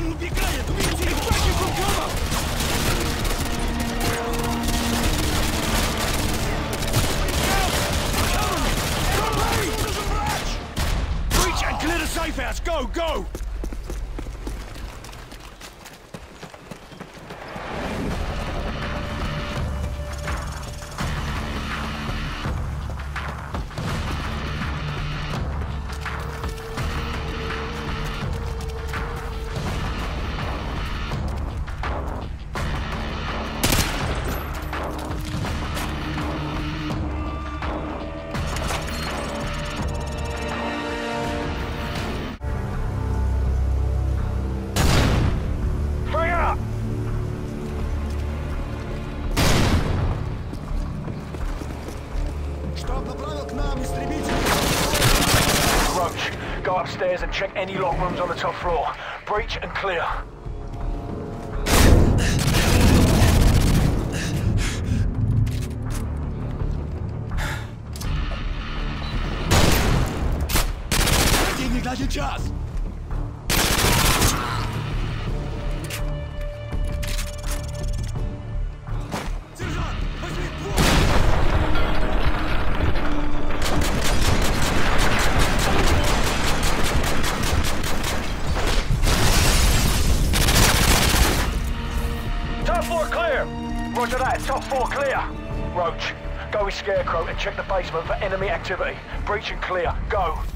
Убегает! Увидите их! Taking from cover! Breach and clear the safe house! Go, go! Roach, go upstairs and check any lock rooms on the top floor. Breach and clear. Противник на сейчас! Сержант, возьми двор! Top floor clear! Roger that, top floor clear. Roach, go with Scarecrow and check the basement for enemy activity. Breach and clear, go.